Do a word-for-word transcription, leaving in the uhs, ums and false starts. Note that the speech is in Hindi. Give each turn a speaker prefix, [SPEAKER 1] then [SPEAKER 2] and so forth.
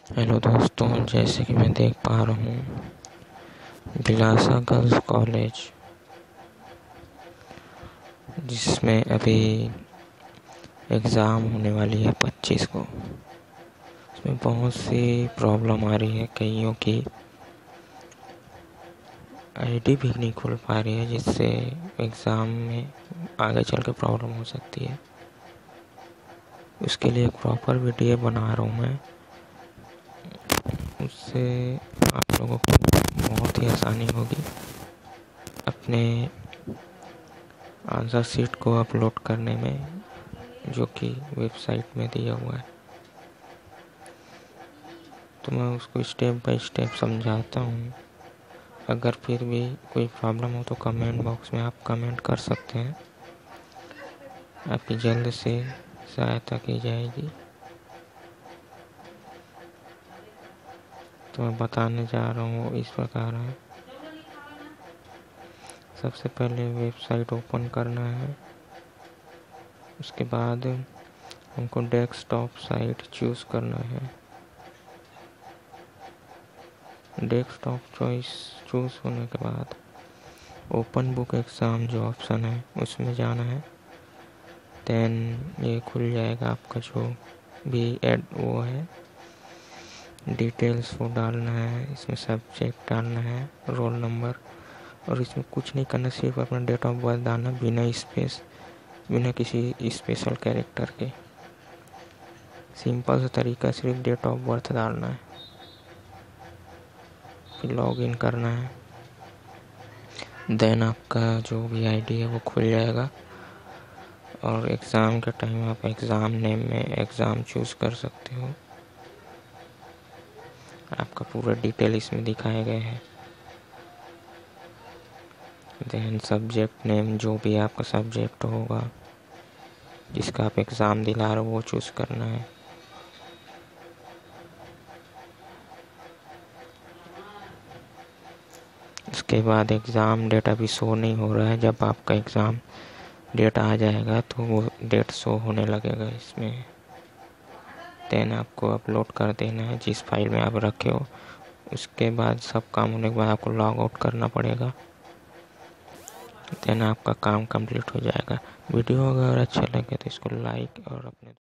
[SPEAKER 1] हेलो दोस्तों, जैसे कि मैं देख पा रहा हूँ बिलासा गर्ल्स कॉलेज, जिसमें अभी एग्ज़ाम होने वाली है पच्चीस को। उसमें बहुत सी प्रॉब्लम आ रही है, कईयों की आईडी भी नहीं खुल पा रही है, जिससे एग्ज़ाम में आगे चल के प्रॉब्लम हो सकती है। उसके लिए एक प्रॉपर वीडियो बना रहा हूँ मैं। उससे आप लोगों को बहुत ही आसानी होगी अपने आंसर शीट को अपलोड करने में, जो कि वेबसाइट में दिया हुआ है। तो मैं उसको स्टेप बाय स्टेप समझाता हूँ। अगर फिर भी कोई प्रॉब्लम हो तो कमेंट बॉक्स में आप कमेंट कर सकते हैं, आपकी जल्द से सहायता की जाएगी। तो मैं बताने जा रहा हूँ इस प्रकार है। सबसे पहले वेबसाइट ओपन करना है। उसके बाद हमको डेस्कटॉप साइट चूज़ करना है। डेस्कटॉप चॉइस चूज़ होने के बाद ओपन बुक एग्ज़ाम जो ऑप्शन है उसमें जाना है। देन ये खुल जाएगा, आपका जो भी एड वो है डिटेल्स वो डालना है। इसमें सब्जेक्ट डालना है, रोल नंबर, और इसमें कुछ नहीं करना, सिर्फ अपना डेट ऑफ बर्थ डालना, बिना स्पेस, बिना किसी स्पेशल कैरेक्टर के। सिंपल सा तरीका, सिर्फ डेट ऑफ बर्थ डालना है, फिर लॉग इन करना है। देन आपका जो भी आईडी है वो खुल जाएगा, और एग्ज़ाम के टाइम आप एग्ज़ाम नेम में एग्ज़ाम चूज़ कर सकते हो। आपका पूरा डिटेल इसमें दिखाए गए हैं। देन सब्जेक्ट नेम, जो भी आपका सब्जेक्ट होगा जिसका आप एग्ज़ाम दिला रहे हो वो चूज़ करना है। उसके बाद एग्ज़ाम डेट अभी शो नहीं हो रहा है। जब आपका एग्ज़ाम डेट आ जाएगा तो वो डेट शो होने लगेगा इसमें। देन आपको अपलोड कर देना है जिस फाइल में आप रखे हो। उसके बाद सब काम होने के बाद आपको लॉग आउट करना पड़ेगा। देन आपका काम कंप्लीट हो जाएगा। वीडियो अगर अच्छा लगे तो इसको लाइक और अपने